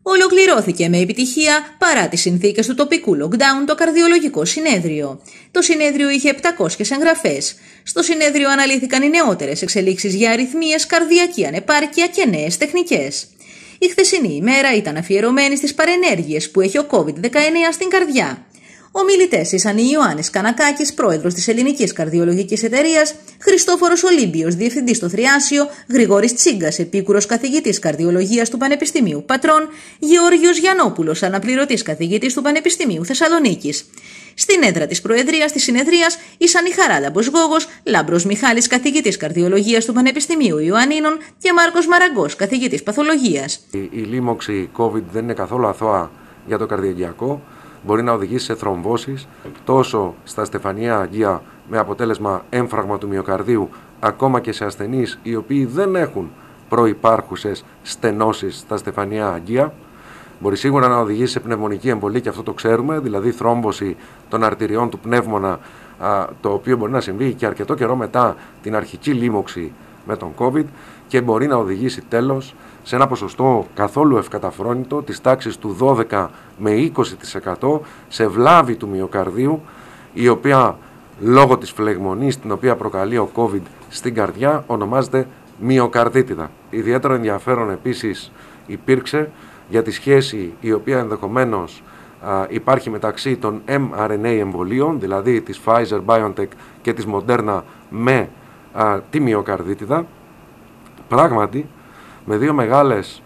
Ολοκληρώθηκε με επιτυχία, παρά τις συνθήκες του τοπικού lockdown, το καρδιολογικό συνέδριο. Το συνέδριο είχε 700 εγγραφές. Στο συνέδριο αναλύθηκαν οι νεότερες εξελίξεις για αρρυθμίες, καρδιακή ανεπάρκεια και νέες τεχνικές. Η χθεσινή ημέρα ήταν αφιερωμένη στις παρενέργειες που έχει ο COVID-19 στην καρδιά. Ομιλητές ήσαν η Ιωάννης Κανακάκης, πρόεδρος της Ελληνικής Καρδιολογικής Εταιρείας, Χριστόφορος Ολύμπιος, διευθυντής στο Θριάσιο, Γρηγόρης Τσίγκας, επίκουρος καθηγητής καρδιολογίας του Πανεπιστημίου Πατρών, Γεώργιος Γιαννόπουλος, αναπληρωτής καθηγητής του Πανεπιστημίου Θεσσαλονίκης. Στην έδρα της Προεδρίας της συνεδρίας ήσαν η Χαράλαμπος Γόγος, Λάμπρος Μιχάλης, καθηγητής καρδιολογίας του Πανεπιστημίου Ιωαννίνων και Μάρκος Μαραγκός, καθηγητής παθολογίας. Η λίμωξη COVID δεν είναι καθόλου αθώα για το καρδιαγγειακό. Μπορεί να οδηγήσει σε θρομβώσεις τόσο στα στεφανιαία αγγεία με αποτέλεσμα έμφραγμα του μυοκαρδίου, ακόμα και σε ασθενείς οι οποίοι δεν έχουν προϋπάρχουσες στενώσεις στα στεφανιαία αγγεία. Μπορεί σίγουρα να οδηγήσει σε πνευμονική εμβολή, και αυτό το ξέρουμε, δηλαδή θρόμβωση των αρτηριών του πνεύμονα, το οποίο μπορεί να συμβεί και αρκετό καιρό μετά την αρχική λίμωξη με τον COVID, και μπορεί να οδηγήσει τέλος σε ένα ποσοστό καθόλου ευκαταφρόνητο της τάξης του 12 με 20% σε βλάβη του μυοκαρδίου, η οποία λόγω της φλεγμονής την οποία προκαλεί ο COVID στην καρδιά ονομάζεται μυοκαρδίτιδα. Ιδιαίτερο ενδιαφέρον επίσης υπήρξε για τη σχέση η οποία ενδεχομένως υπάρχει μεταξύ των mRNA εμβολίων, δηλαδή της Pfizer, BioNTech και της Moderna, με τη μυοκαρδίτιδα. Πράγματι, με δύο μεγάλες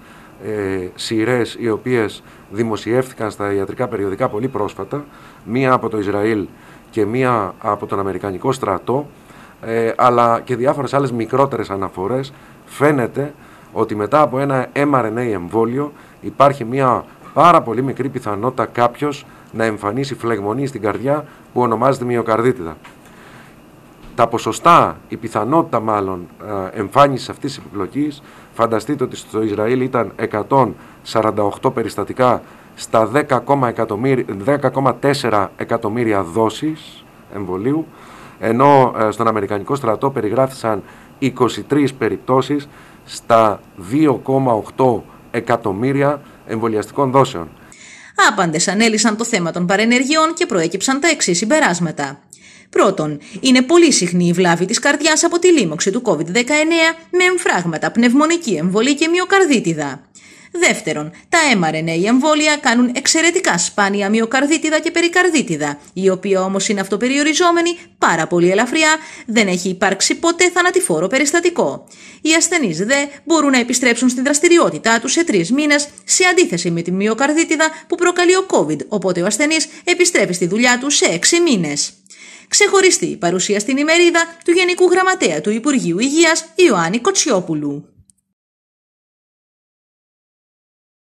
σειρές οι οποίες δημοσιεύτηκαν στα ιατρικά περιοδικά πολύ πρόσφατα, μία από το Ισραήλ και μία από τον Αμερικανικό στρατό, αλλά και διάφορες άλλες μικρότερες αναφορές, φαίνεται ότι μετά από ένα mRNA εμβόλιο υπάρχει μία πάρα πολύ μικρή πιθανότητα κάποιος να εμφανίσει φλεγμονή στην καρδιά που ονομάζεται μυοκαρδίτιδα. Τα ποσοστά, η πιθανότητα μάλλον εμφάνισης αυτής της επιπλοκής, φανταστείτε ότι στο Ισραήλ ήταν 148 περιστατικά στα 10,4 εκατομμύρια δόσεις εμβολίου, ενώ στον Αμερικανικό στρατό περιγράφησαν 23 περιπτώσεις στα 2,8 εκατομμύρια εμβολιαστικών δόσεων. Άπαντες ανέλυσαν το θέμα των παρενεργειών και προέκυψαν τα εξής συμπεράσματα. Πρώτον, είναι πολύ συχνή η βλάβη της καρδιάς από τη λίμωξη του COVID-19 με εμφράγματα, πνευμονική εμβολή και μυοκαρδίτιδα. Δεύτερον, τα mRNA εμβόλια κάνουν εξαιρετικά σπάνια μυοκαρδίτιδα και περικαρδίτιδα, η οποία όμως είναι αυτοπεριοριζόμενη, πάρα πολύ ελαφριά, δεν έχει υπάρξει ποτέ θανατηφόρο περιστατικό. Οι ασθενείς δε μπορούν να επιστρέψουν στην δραστηριότητά τους σε 3 μήνες, σε αντίθεση με τη μυοκαρδίτιδα που προκαλεί ο COVID, οπότε ο ασθενής επιστρέφει στη δουλειά του σε 6 μήνες. Ξεχωριστή η παρουσία στην ημερίδα του Γενικού Γραμματέα του Υπουργείου Υγείας Ιωάννη Κοτσιόπουλου.